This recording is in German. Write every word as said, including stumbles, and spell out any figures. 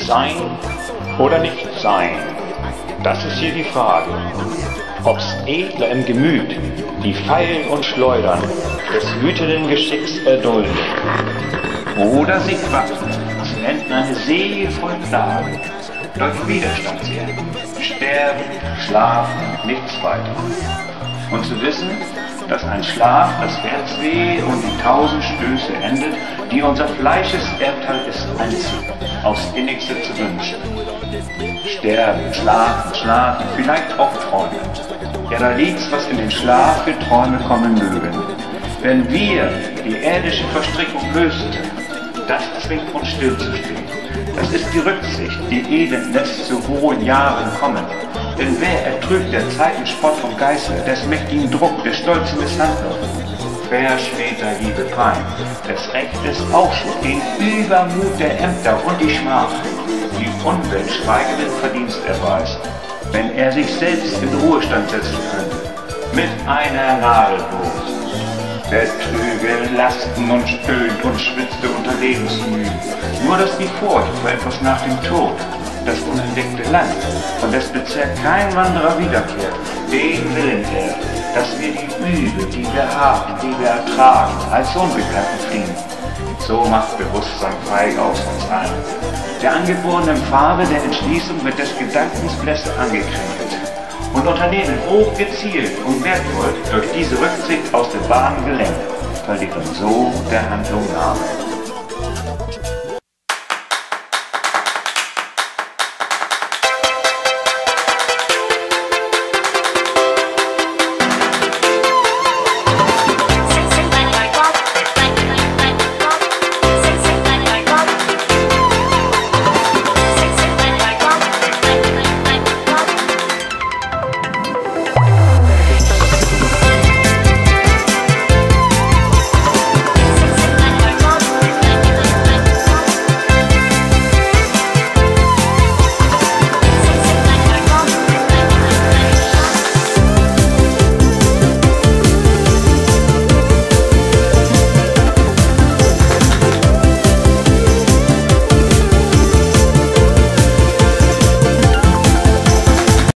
Sein oder nicht sein? Das ist hier die Frage. Ob's Edler im Gemüt, die feilen und schleudern, des wütenden Geschicks erdulden. Oder sich waffen zu enden eine See voll Plagen, durch Widerstand sehr, sterben, schlafen, nichts weiter. Und zu wissen, dass ein Schlaf das Herzweh und die tausend Stöße endet, die unser Fleisches Erbteil ist, einzig aufs Innigste zu wünschen. Sterben, schlafen, schlafen, vielleicht auch träumen. Ja, da liegt's, was in den Schlaf für Träume kommen mögen. Wenn wir die irdische Verstrickung lösten, das zwingt uns stillzustehen. Das ist die Rücksicht, die Elend lässt zu hohen Jahren kommen. Denn wer ertrügt der Zeiten Spott und Geißel, des mächtigen Druck, des stolzen Misshandlung? Wer schmäht der Liebe Pein, des Rechtes Aufschub, den Übermut der Ämter und die Schmach, die Umwelt schweigenden Verdienst erweist, wenn er sich selbst in Ruhestand setzen könnte, mit einer Nadel bloß. Der trüge Lasten und stöhnt und schwitzte unter Lebensmühen, nur dass die Furcht vor etwas nach dem Tod, das unentdeckte Land, von des Bezirk kein Wanderer wiederkehrt, den willen er, dass wir die Übel, die wir haben, die wir ertragen, als Unbekannten fliehen. So macht Bewusstsein feig aus uns allen. Der angeborenen Farbe der Entschließung wird des Gedankens Blässe angekränkelt und Unternehmen hoch gezielt und wertvoll durch diese Rücksicht aus der Bahn gelenkt, verlieren so der Handlung Namen.